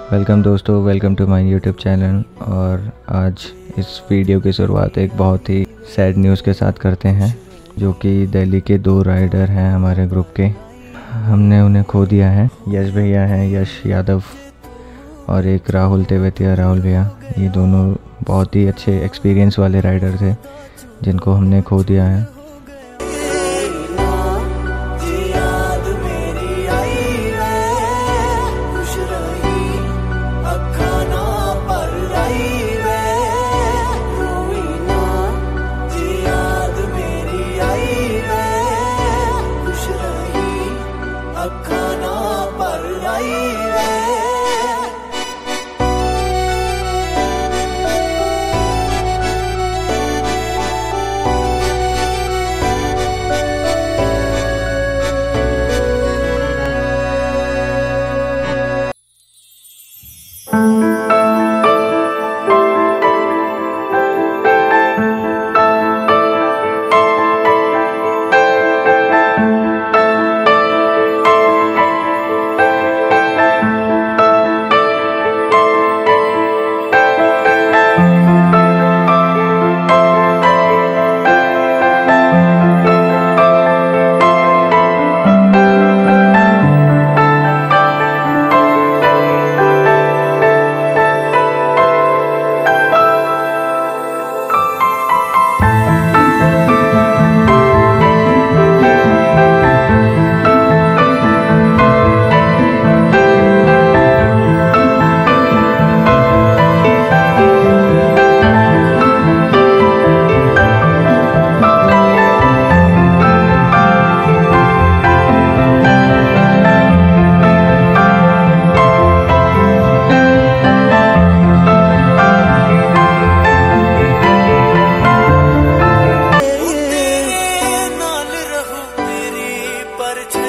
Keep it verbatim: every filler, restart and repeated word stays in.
Welcome दोस्तों, welcome to my YouTube channel. और आज इस वीडियो की शुरुआत एक बहुत ही सैड न्यूज़ के साथ करते हैं, जो कि दिल्ली के दो राइडर हैं हमारे ग्रुप के। हमने उन्हें खो दिया है। यश भैया हैं, यश यादव, और एक राहुल तेवतिया, राहुल भैया। ये दोनों बहुत ही अच्छे एक्सपीरियंस वाले राइडर थे जिनको हमने खो दिया है। पर